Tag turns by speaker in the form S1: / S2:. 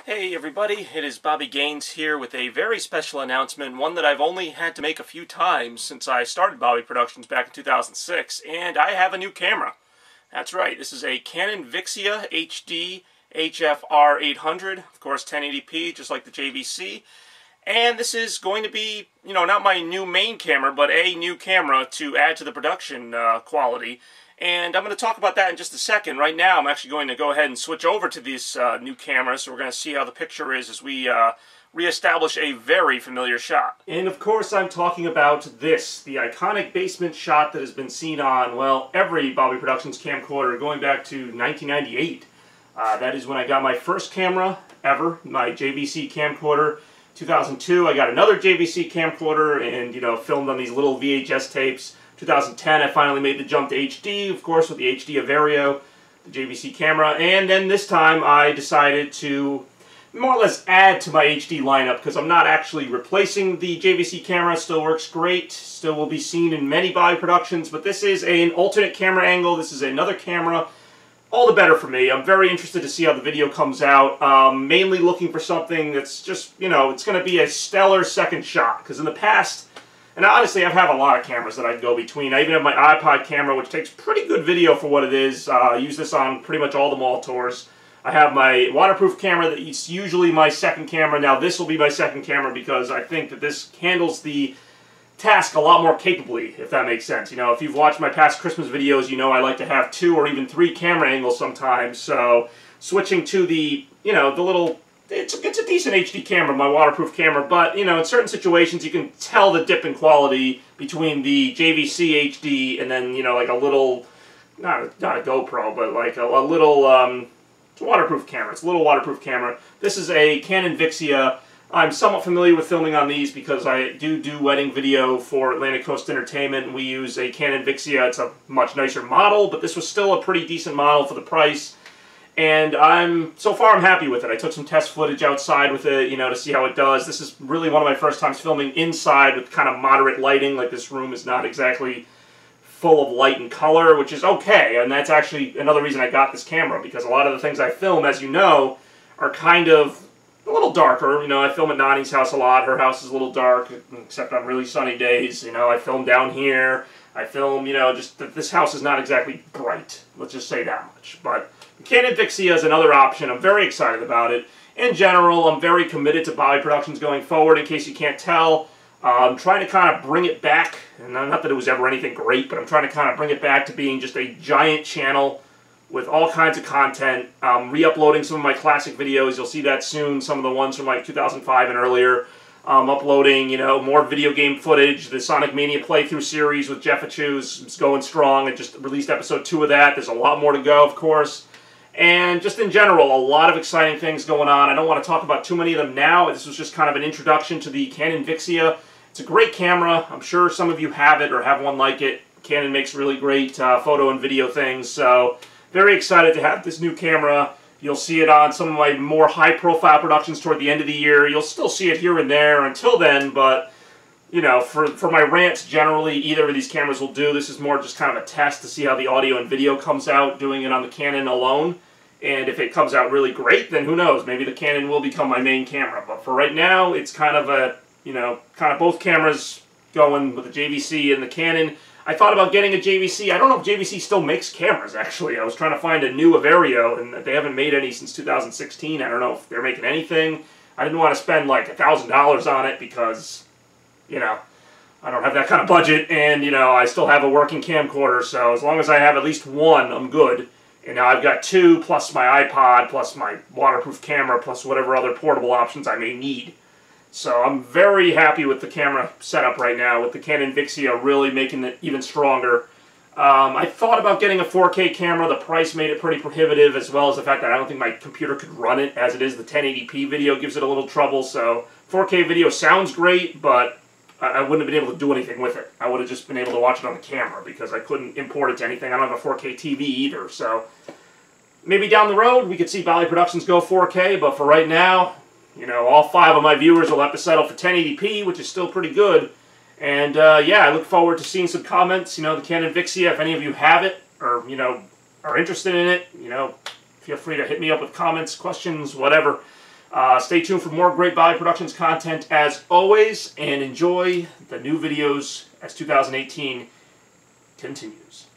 S1: Hey everybody, it is Bobby Gaines here with a very special announcement, one that I've only had to make a few times since I started Bobby Productions back in 2006, and I have a new camera. That's right, this is a Canon Vixia HD HFR 800, of course 1080p, just like the JVC, and this is going to be, not my new main camera, but a new camera to add to the production quality. And I'm going to talk about that in just a second. Right now, I'm actually going to go ahead and switch over to this new camera, so we're going to see how the picture is as we reestablish a very familiar shot. And of course, I'm talking about this, the iconic basement shot that has been seen on, well, every Bobby Productions camcorder going back to 1998. That is when I got my first camera ever, my JVC camcorder. 2002, I got another JVC camcorder and, filmed on these little VHS tapes. 2010, I finally made the jump to HD, of course, with the HD Averio, the JVC camera, and then this time I decided to more or less add to my HD lineup because I'm not actually replacing the JVC camera. Still works great, still will be seen in many Bobby Productions, but this is an alternate camera angle. This is another camera. All the better for me. I'm very interested to see how the video comes out. Mainly looking for something that's just, it's going to be a stellar second shot, because in the past, and honestly, I have a lot of cameras that I can go between. I even have my iPod camera, which takes pretty good video for what it is. I use this on pretty much all the mall tours. I have my waterproof camera that's usually my second camera. Now this will be my second camera because I think that this handles the task a lot more capably, if that makes sense. If you've watched my past Christmas videos, I like to have 2 or even 3 camera angles sometimes. So switching to the, the little... It's a decent HD camera, my waterproof camera, but, in certain situations you can tell the dip in quality between the JVC HD and then, like a little, not a GoPro, but like a little, it's a waterproof camera. It's a little waterproof camera. This is a Canon Vixia. I'm somewhat familiar with filming on these because I do wedding video for Atlantic Coast Entertainment. We use a Canon Vixia. It's a much nicer model, but this was still a pretty decent model for the price. And so far I'm happy with it. I took some test footage outside with it, to see how it does. This is really one of my first times filming inside with kind of moderate lighting. Like, this room is not exactly full of light and color, which is okay. And that's actually another reason I got this camera, because a lot of the things I film, as you know, are kind of a little darker. I film at Nani's house a lot. Her house is a little dark, except on really sunny days. I film down here. I film, just that this house is not exactly bright. Let's just say that much. But Canon Vixia is another option. I'm very excited about it. In general, I'm very committed to Bobby Productions going forward, in case you can't tell. I'm trying to kind of bring it back, and not that it was ever anything great, but I'm trying to kind of bring it back to being just a giant channel with all kinds of content. Re-uploading some of my classic videos. You'll see that soon, some of the ones from like 2005 and earlier. Uploading, more video game footage. The Sonic Mania playthrough series with Jeff Achus is going strong. I just released episode 2 of that. There's a lot more to go, of course. And just in general, a lot of exciting things going on. I don't want to talk about too many of them now. This was just kind of an introduction to the Canon Vixia. It's a great camera. I'm sure some of you have it or have one like it. Canon makes really great photo and video things. So very excited to have this new camera. You'll see it on some of my more high-profile productions toward the end of the year. You'll still see it here and there until then, but, for my rants, generally, either of these cameras will do. This is more just kind of a test to see how the audio and video comes out, doing it on the Canon alone. And if it comes out really great, then who knows? Maybe the Canon will become my main camera. But for right now, it's kind of a, kind of both cameras going with the JVC and the Canon. I thought about getting a JVC. I don't know if JVC still makes cameras, actually. I was trying to find a new Averio, and they haven't made any since 2016. I don't know if they're making anything. I didn't want to spend like $1,000 on it because, I don't have that kind of budget, and, I still have a working camcorder, so as long as I have at least one, I'm good. And now I've got 2, plus my iPod, plus my waterproof camera, plus whatever other portable options I may need. So I'm very happy with the camera setup right now, with the Canon Vixia really making it even stronger. I thought about getting a 4K camera. The price made it pretty prohibitive, as well as the fact that I don't think my computer could run it as it is. The 1080p video gives it a little trouble, so 4K video sounds great, but I wouldn't have been able to do anything with it. I would have just been able to watch it on the camera because I couldn't import it to anything. I don't have a 4K TV either, so maybe down the road we could see Bobby Productions go 4K, but for right now, all 5 of my viewers will have to settle for 1080p, which is still pretty good. And yeah, I look forward to seeing some comments. The Canon Vixia, if any of you have it or, are interested in it, feel free to hit me up with comments, questions, whatever. Stay tuned for more great Bobby Productions content as always, and enjoy the new videos as 2018 continues.